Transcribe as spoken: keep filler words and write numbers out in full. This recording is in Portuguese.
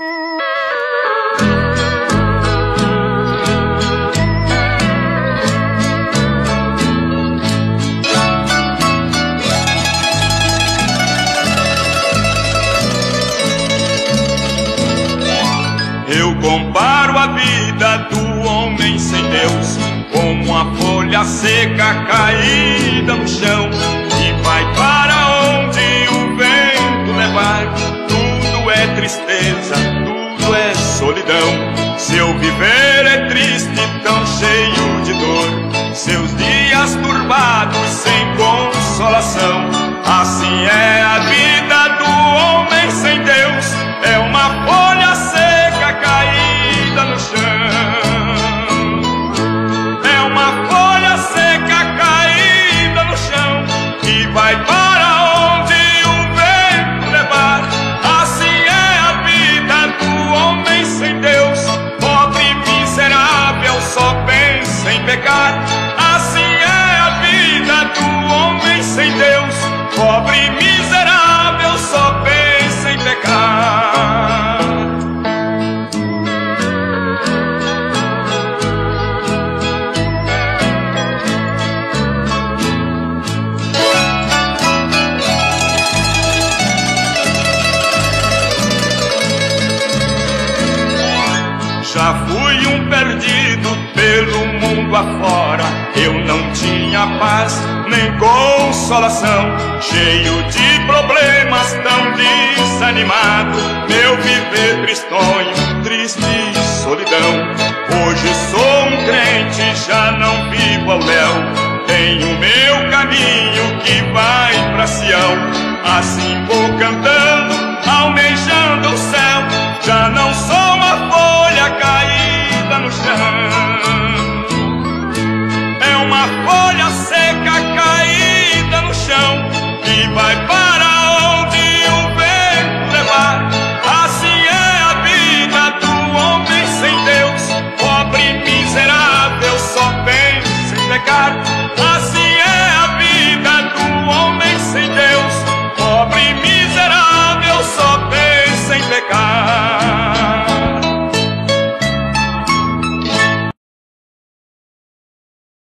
Eu comparo a vida do homem sem Deus como uma folha seca caída no chão, que vai para onde o vento levar. Tudo é tristeza, tudo é solidão. Seu viver é triste, tão cheio de dor, seus dias turbados sem consolação. Assim é a vida do homem sem Deus, é uma folha seca caída no chão. É uma folha seca caída no chão, que vai para onde o vento levar. Assim é a vida do homem sem Deus, pobre e miserável, só pensa em pecar. Assim é a vida do homem sem Deus, pobre e miserável, só pensa em pecar. Já fui um perdido pelo mundo afora, eu não tinha paz nem consolação, cheio de problemas, tão desanimado, meu viver tristonho, triste solidão. Hoje sou um crente, já não vivo ao léu, tenho meu caminho que vai pra Sião. Assim vou cantando, almejando o céu, já não